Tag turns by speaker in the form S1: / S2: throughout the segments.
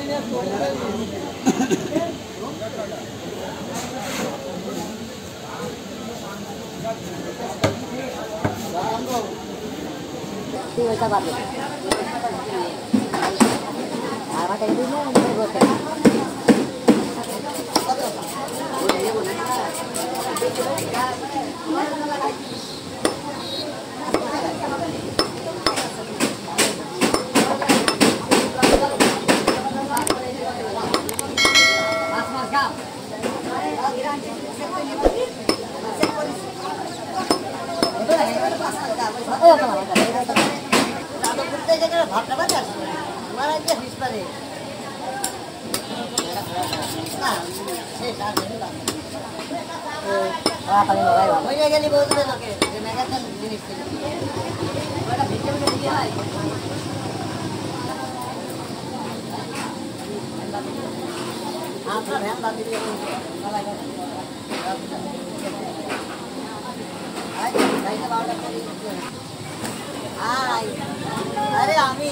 S1: अरे आमी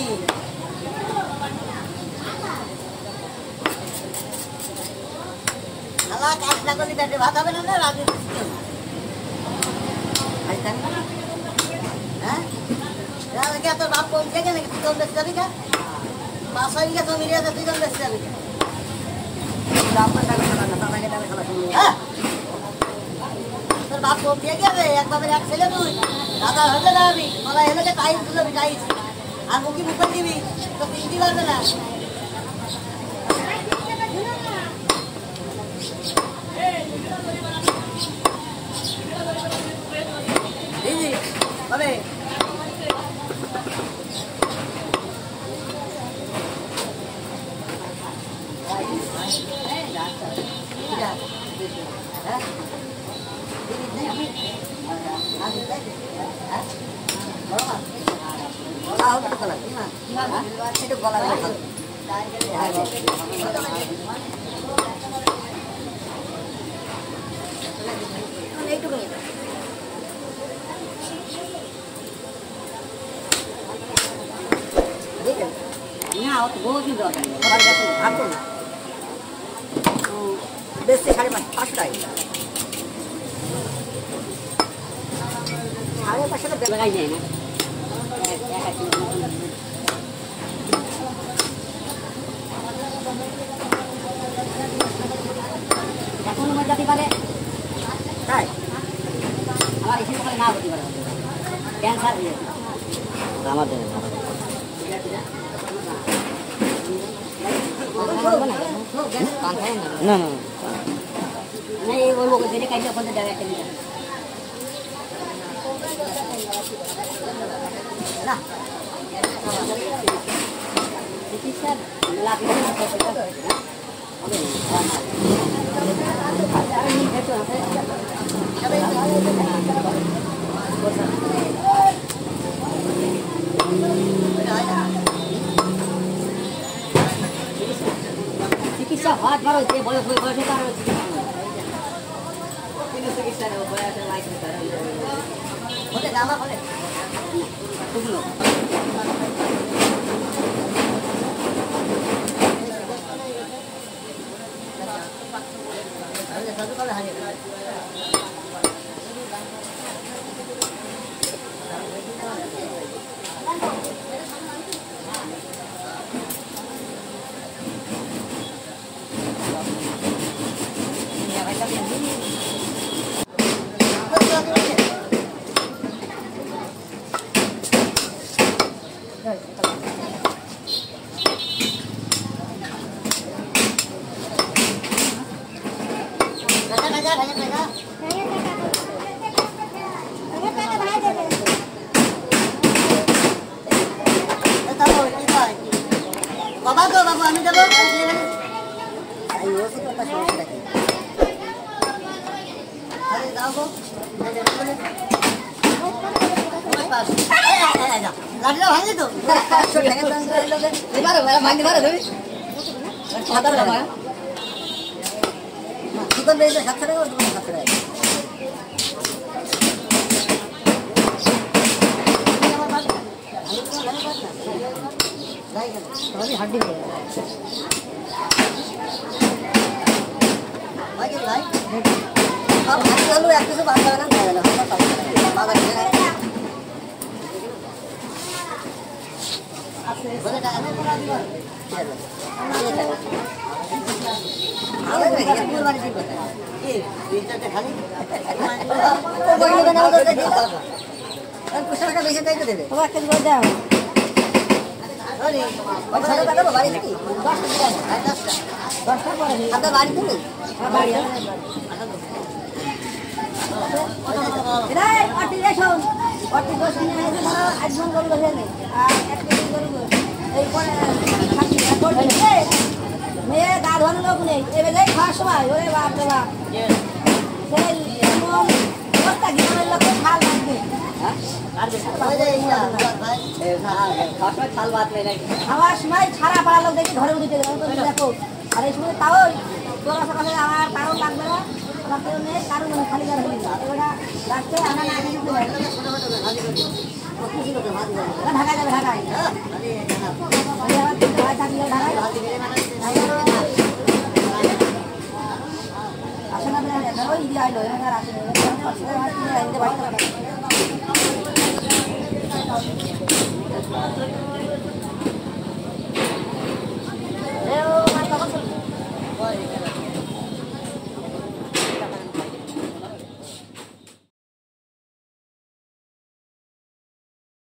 S1: अल्लाह काट ना कोई बैठे बात হবে না রাজনীতি আইতাম হ্যাঁ यार क्या तो बाप को देखे ना कि तुम बेच जाबी क्या पास हो गया तो मेरे तो तुम बेच जाबी बाप को टाका ना टाका के टाका खला हां তোর বাপ কোপ দিয়ে গেছে একবার এক ছেলে তুই দাদা হলে না আমি मला এলে যে টাইম দিলো টাইম আর মুখি মুখ দিবি তো তিনটি পারবে না দিদি বাবে বেশি 550 টাকা 550 টাকা লাগাই যায় না এখন মজা দিতে পারে তাই আমার এখানে করে না হতে পারে ক্যান্সার দিয়ে আমাদের না না नहीं वो लोग देने कैसे अपन जगह के लिए ना देखिए सर लाभ चिकित्सा हाथ मारो ये बोले कोई बोले करो चिकित्सा ने बोला तो लाइक करो बोले गामा बोले कुछ लो अरे सब को हानि बाबा को बाबू আমি যাব আই ও তো কথা শুনতে থাকি আরে যাও গো লাড়িটা ভাঙি তো এবারে ভাঙি মারো তুমি কথা বলো মা কি করবে এটা 7 টাকা তুমি 7 টাকা हड्डी আলু এক কিছু বাদ যাবে না খাওয়া যাবে না বাবা খেয়ে নেয় বলে টাকা দেবো আমাদের একটু বাড়ি দিতে কি রিচার্জে খালি ও বইলে বানাও তো দেখি আর কুশলটা বেশি দেই তো দেবে ও একটা করে দাও আরে ও ছোট টাকা বাড়ি নাকি 10 টাকা আর 10 টা পরে আপনার বাড়ি তো নেই হ্যাঁ বাড়ি আছে এরাই পার্টি এসো পার্টি বসে নিয়ে এসে ধরো একজন গরু বসে নেই আর একটা গরু এই পরে খাচ্ছি এখন মেয়ে গা ধোয়ানো লোক নেই এবারে খাওয়ার সময় ওরে বাপ রে বাপ সেই এমন অবস্থা গ্রামের লোকের খাল লাগবে খাওয়ার সময় ছাড়া পাড়ার লোক দেখি ঘরে উঠে দেখো আর এই সময় তাও তোরা সকালে আমার কারণ লাগবে না আমার কেউ নেই কারণ খালি গাড়ি হয়ে যায় ওটা রাস্তায় আমার না ঢাকায় যাবে ঢাকায় থাকলে ঢাকায় আসে না ওই দিয়ে আইলো এবার আসে বাড়িতে